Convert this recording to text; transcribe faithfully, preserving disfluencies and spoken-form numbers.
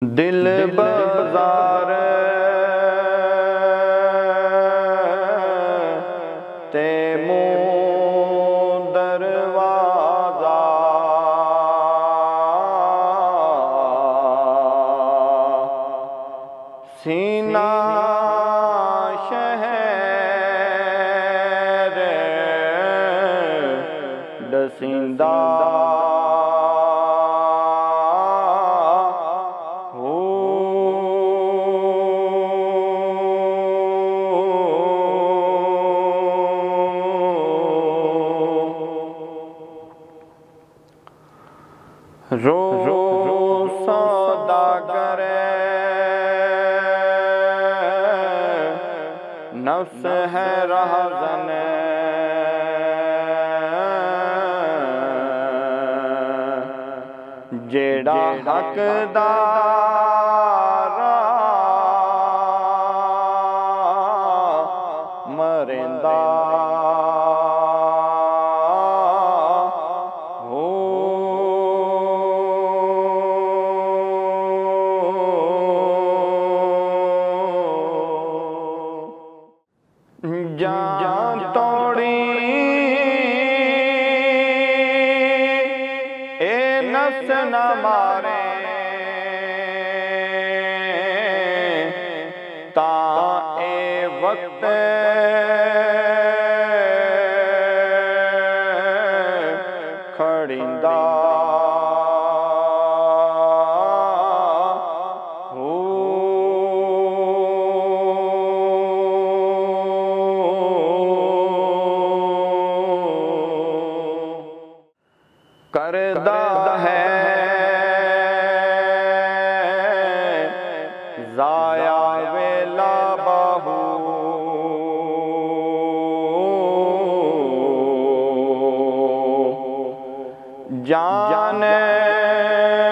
दिल बाजार ते मुह दरवाजा, सीना शहर डसिंदा रो रो सौदागर नफ्स है रहज़न, जेड़ा हकदार मरेंदा जान तोड़ी ए नफ्स न मारे ता ए वक्त खड़िंदा करदा है ज़ाया वेला बाहू, जान